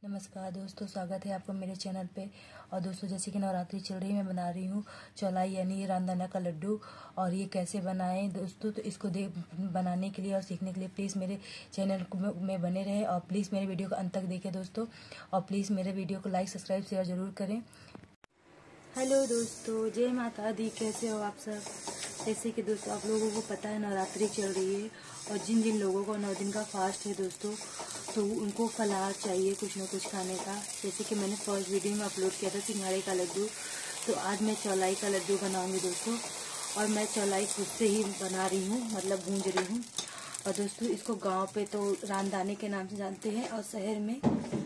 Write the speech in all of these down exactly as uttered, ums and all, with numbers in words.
नमस्कार दोस्तों, स्वागत है आपको मेरे चैनल पे। और दोस्तों, जैसे कि नवरात्रि चल रही है, मैं बना रही हूँ चौलाई यानी रामदाना का लड्डू। और ये कैसे बनाएं दोस्तों, तो इसको दे बनाने के लिए और सीखने के लिए प्लीज़ मेरे चैनल में बने रहें और प्लीज़ मेरे वीडियो को अंत तक देखें दोस्तों। और प्लीज़ मेरे वीडियो को लाइक सब्सक्राइब शेयर ज़रूर करें। हेलो दोस्तों, जय माता दी। कैसे हो आप सब? जैसे कि दोस्तों आप लोगों को पता है नवरात्रि चल रही है और जिन जिन लोगों को नौ दिन का फास्ट है दोस्तों, तो उनको फलाहार चाहिए कुछ ना कुछ खाने का। जैसे कि मैंने फर्स्ट वीडियो में अपलोड किया था सिंघाड़े का लड्डू, तो आज मैं चौलाई का लड्डू बनाऊंगी दोस्तों। और मैं चौलाई खुद से ही बना रही हूँ, मतलब भूंज रही हूँ। और दोस्तों इसको गांव पे तो रामदाने के नाम से जानते हैं और शहर में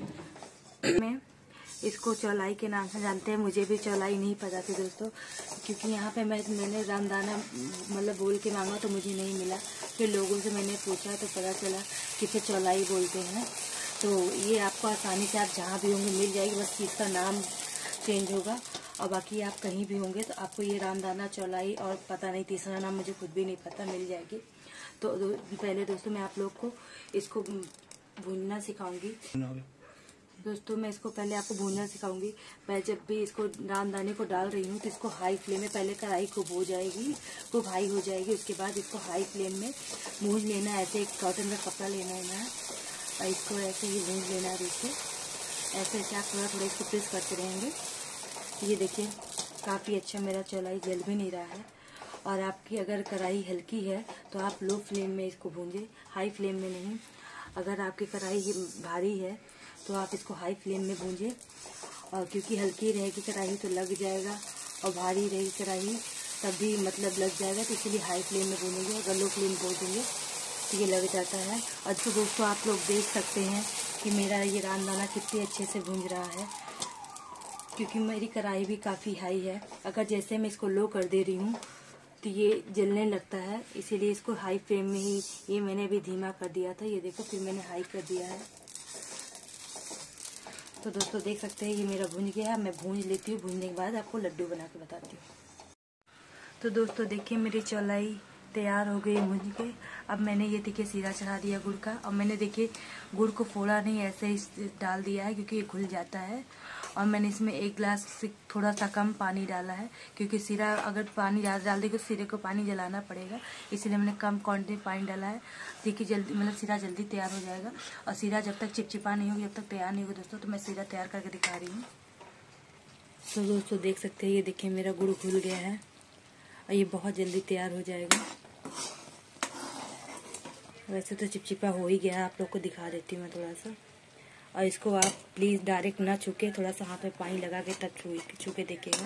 में इसको चौलाई के नाम से जानते हैं। मुझे भी चौलाई नहीं पता थी दोस्तों, क्योंकि यहाँ पे मैं मैंने रामदाना मतलब बोल के मांगा तो मुझे नहीं मिला। फिर लोगों से मैंने पूछा तो पता चला कि इसे चौलाई बोलते हैं। तो ये आपको आसानी से आप जहाँ भी होंगे मिल जाएगी, बस इसका नाम चेंज होगा। और बाकी आप कहीं भी होंगे तो आपको ये रामदाना चौलाई और पता नहीं तीसरा नाम मुझे खुद भी नहीं पता, मिल जाएगी। तो दो, पहले दोस्तों मैं आप लोग को इसको भूनना सिखाऊंगी दोस्तों। मैं इसको पहले आपको भूनना सिखाऊंगी। मैं जब भी इसको रामदाने को डाल रही हूँ तो इसको हाई फ्लेम में, पहले कढ़ाई खूब हो जाएगी, खूब हाई हो जाएगी। उसके बाद इसको हाई फ्लेम में भून लेना है। ऐसे एक कॉटन का कपड़ा लेना है ना, और इसको ऐसे ही भून लेना है। देखिए ऐसे ऐसे आप थोड़ा थोड़ा इसको प्रेस करते रहेंगे। ये देखिए काफ़ी अच्छा मेरा चौलाई जल भी नहीं रहा है। और आपकी अगर कढ़ाई हल्की है तो आप लो फ्लेम में इसको भूंजें, हाई फ्लेम में नहीं। अगर आपकी कढ़ाई भारी है तो आप इसको हाई फ्लेम में भूंजें। और क्योंकि हल्की रहेगी कढ़ाई तो लग जाएगा, और भारी रहेगी कढ़ाई तब भी मतलब लग जाएगा, तो इसलिए हाई फ्लेम में भूनेंगे। अगर लो फ्लेम भूनेंगे तो ये लग जाता है। और तो दोस्तों आप लोग देख सकते हैं कि मेरा ये रामदाना कितने अच्छे से भूंज रहा है, क्योंकि मेरी कढ़ाई भी काफ़ी हाई है। अगर जैसे मैं इसको लो कर दे रही हूँ तो ये जलने लगता है, इसीलिए इसको हाई फ्लेम में ही, ये मैंने अभी धीमा कर दिया था, ये देखो फिर मैंने हाई कर दिया है। तो दोस्तों देख सकते हैं ये मेरा भूंज गया है। मैं भूंज लेती हूँ, भूनने के बाद आपको लड्डू बना के बताती हूँ। तो दोस्तों देखिए मेरी चौलाई तैयार हो गई भूंज के। अब मैंने ये देखिए सीरा चढ़ा दिया गुड़ का, और मैंने देखिए गुड़ को फोड़ा नहीं, ऐसे ही डाल दिया है क्योंकि ये घुल जाता है। और मैंने इसमें एक गिलास से थोड़ा सा कम पानी डाला है, क्योंकि सीरा अगर पानी ज़्यादा डाल देगा तो सीरे को पानी जलाना पड़ेगा, इसलिए मैंने कम क्वांटिटी में पानी डाला है। देखिए जल्दी मतलब सीरा जल्दी तैयार हो जाएगा। और सीरा जब तक चिपचिपा नहीं होगी, जब तक तैयार नहीं होगा दोस्तों, तो मैं सीरा तैयार करके दिखा रही हूँ। तो दोस्तों देख सकते हैं ये देखिए मेरा गुड़ घुल गया है और ये बहुत जल्दी तैयार हो जाएगा। वैसे तो चिपचिपा हो ही गया है, आप लोग को दिखा देती हूँ मैं थोड़ा सा। और इसको आप प्लीज़ डायरेक्ट ना छूके, थोड़ा सा हाथ में पानी लगा के तब छू छू के देखिएगा।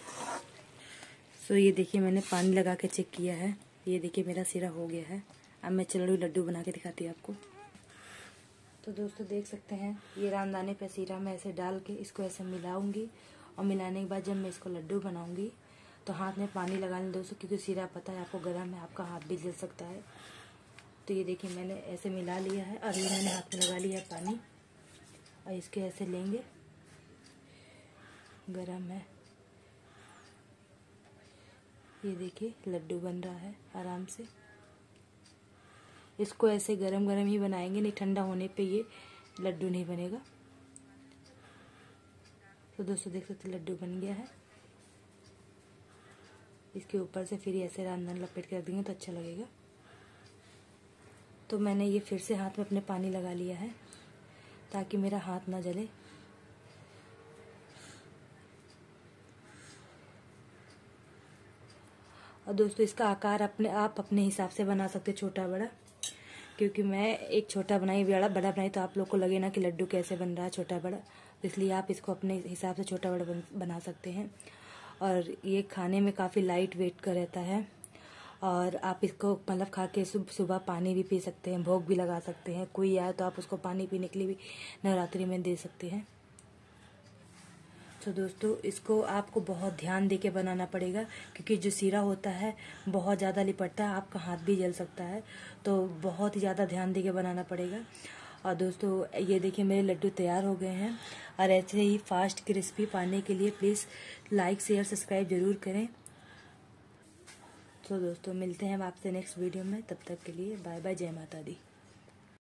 सो ये देखिए मैंने पानी लगा के चेक किया है, ये देखिए मेरा सीरा हो गया है। अब मैं चलो लड्डू बना के दिखाती हूँ आपको। तो दोस्तों देख सकते हैं ये रामदाने पे सीरा मैं ऐसे डाल के इसको ऐसे मिलाऊंगी। और मिलाने के बाद जब मैं इसको लड्डू बनाऊंगी तो हाथ में पानी लगा लें दोस्तों, क्योंकि सीरा पता है आपको गर्म है, आपका हाथ भी जल सकता है। तो ये देखिए मैंने ऐसे मिला लिया है और ये मैंने हाथ में लगा लिया है पानी, और इसके ऐसे लेंगे, गरम है। ये देखिए लड्डू बन रहा है आराम से। इसको ऐसे गरम गरम ही बनाएंगे, नहीं ठंडा होने पे ये लड्डू नहीं बनेगा। तो दोस्तों देख सकते लड्डू बन गया है। इसके ऊपर से फिर ऐसे रामदाना लपेट के रख देंगे तो अच्छा लगेगा। तो मैंने ये फिर से हाथ में अपने पानी लगा लिया है ताकि मेरा हाथ ना जले। और दोस्तों इसका आकार अपने आप अपने हिसाब से बना सकते, छोटा बड़ा। क्योंकि मैं एक छोटा बनाई, बड़ा बड़ा बनाई तो आप लोग को लगे ना कि लड्डू कैसे बन रहा है छोटा बड़ा, इसलिए आप इसको अपने हिसाब से छोटा बड़ा बन, बना सकते हैं। और ये खाने में काफ़ी लाइट वेट का रहता है। और आप इसको मतलब खा के सुबह पानी भी पी सकते हैं, भोग भी लगा सकते हैं। कोई आए तो आप उसको पानी पीने के लिए भी नवरात्रि में दे सकते हैं। तो दोस्तों इसको आपको बहुत ध्यान दे के बनाना पड़ेगा, क्योंकि जो सीरा होता है बहुत ज़्यादा लिपटता है, आपका हाथ भी जल सकता है। तो बहुत ही ज़्यादा ध्यान दे के बनाना पड़ेगा। और दोस्तों ये देखिए मेरे लड्डू तैयार हो गए हैं। और ऐसे ही फास्ट क्रिस्पी पाने के लिए प्लीज़ लाइक शेयर सब्सक्राइब ज़रूर करें। तो दोस्तों मिलते हैं आपसे नेक्स्ट वीडियो में, तब तक के लिए बाय बाय, जय माता दी।